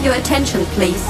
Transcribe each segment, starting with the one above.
Your attention, please.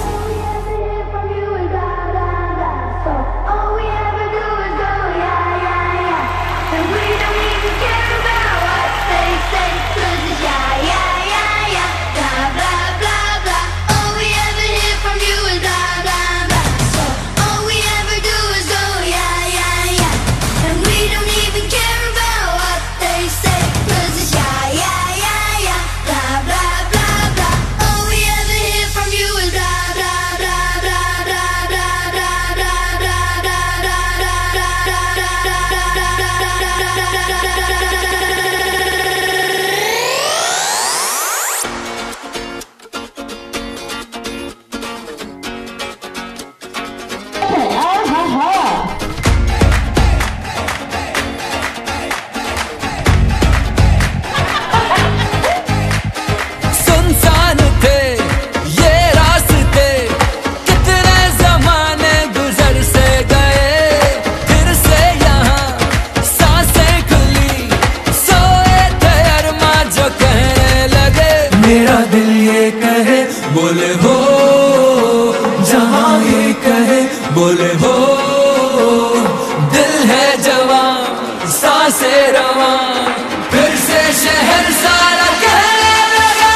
मेरा दिल ये कहे बोले हो, जहाँ ये कहे बोले हो, दिल है जवान सांसें रवां, फिर से शहर सारा कहने लगा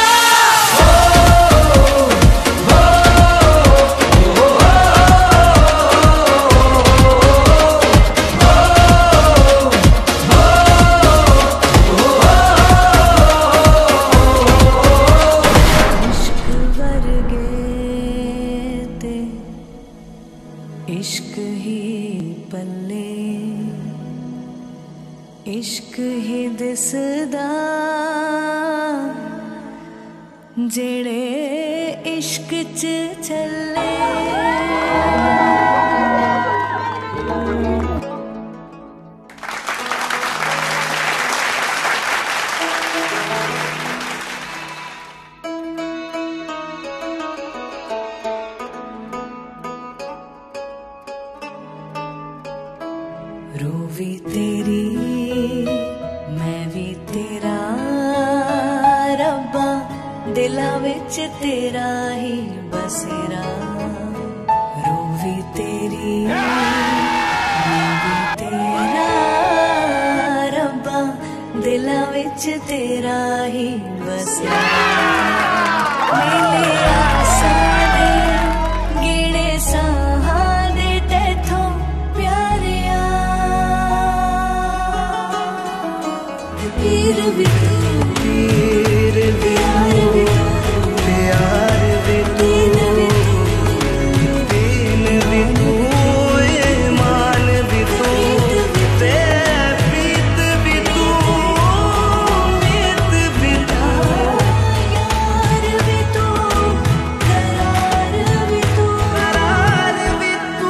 इश्क ही पल्ले इश्क ही दिसदा जेड़े इश्क च चले रूह भी तेरी मैं भी तेरा रब्बा दिला विच तेरा ही बसेरा रूह भी तेरी मैं भी तेरा रब्बा दिला विच तेरा ही बसेरा मेले आसां दे गिणे साहां दे तेथों प्यारिया पीर भी तू पीर प्यार भी प्यार भी दीन भी तू दीन भी तू ईमान भी तू प्रीत भी तू मीत भी तू यार भी तू करार भी तू करार भी तू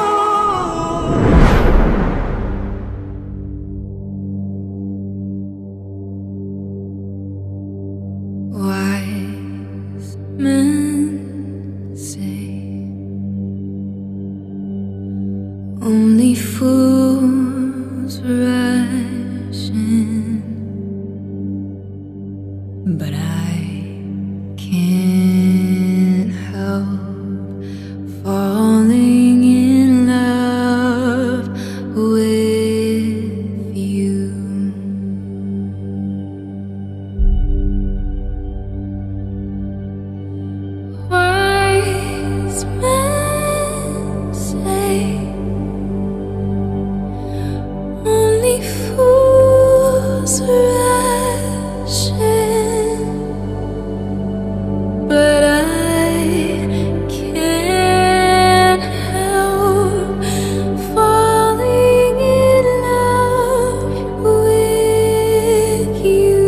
Wise men say only fools rush in, but I can't help falling in love with you. Wise men say only fools rush in, but I can't help falling in love with you.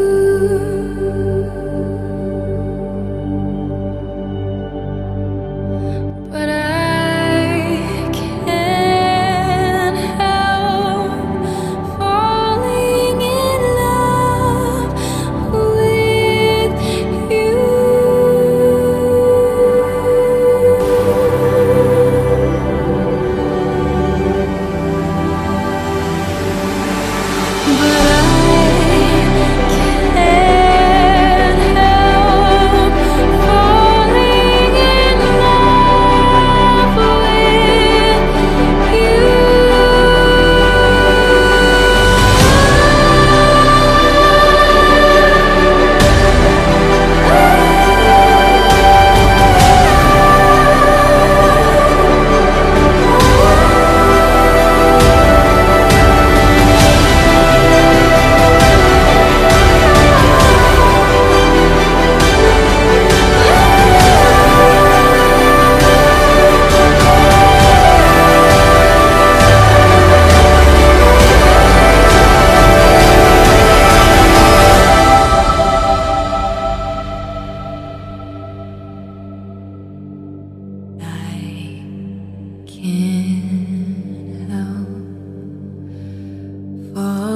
But I can't help falling in love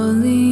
slowly